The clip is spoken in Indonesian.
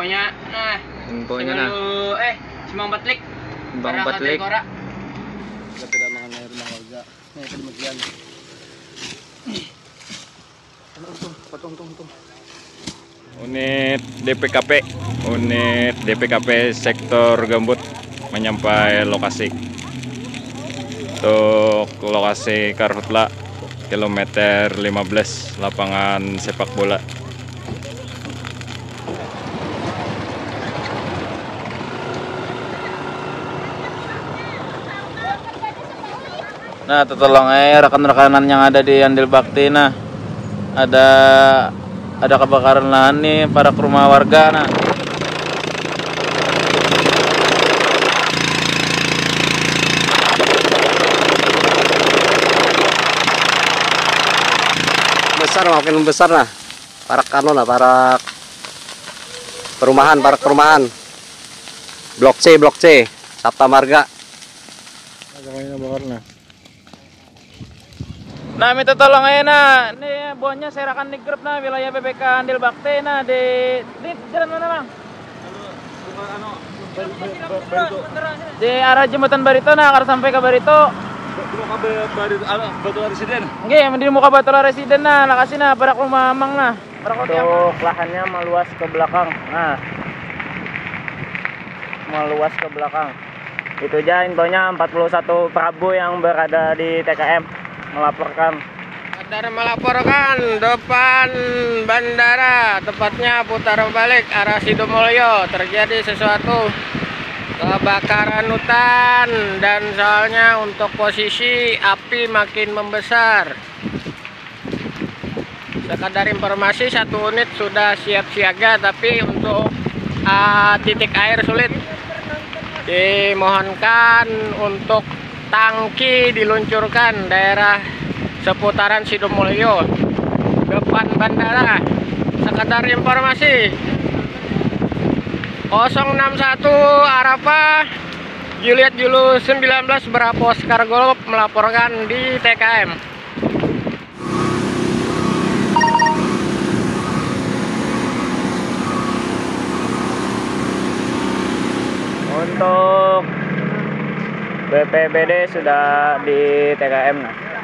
infonya. Nah, infonya na. Simang Batlik. Bang Batlik. Kita tidak mengenai rumah warga. Nih, tadi bagian. Tung. Unit DPKP sektor Gambut menyampai lokasi. Untuk lokasi Karhutla kilometer 15 lapangan sepak bola. Nah, tolong rekan-rekanan yang ada di Andil Bakti. Nah, ada kebakaran lahan nih para rumah warga. Nah, besar, makin besar nah. Para perumahan. Blok C, Sabta Marga. nah minta tolong nah. Nih buahnya saya rekan di grup nah wilayah PPK Andil Bakti nah di jalan mana bang? Di arah jembatan Barito nah, akan sampai ke Barito. Batu Residen. Oke, di muka Batu Residen nah, lokasi nah para rumah Amang nah. Untuk lahannya meluas ke belakang. Nah, meluas ke belakang. Itu aja infonya 41 Prabu yang berada di TKM melaporkan. Melaporkan depan bandara, tepatnya putar balik arah Sidomulyo, terjadi sesuatu kebakaran hutan dan soalnya untuk posisi api makin membesar. Sekadar informasi, satu unit sudah siap siaga, tapi untuk titik air sulit. Dimohonkan untuk tangki diluncurkan daerah seputaran Sidomulyo depan bandara. Sekadar informasi, 061 Arafah Juliet Julu 19 Bravo Oscar Golf melaporkan di TKM. Untuk BPBD sudah di TKM nah.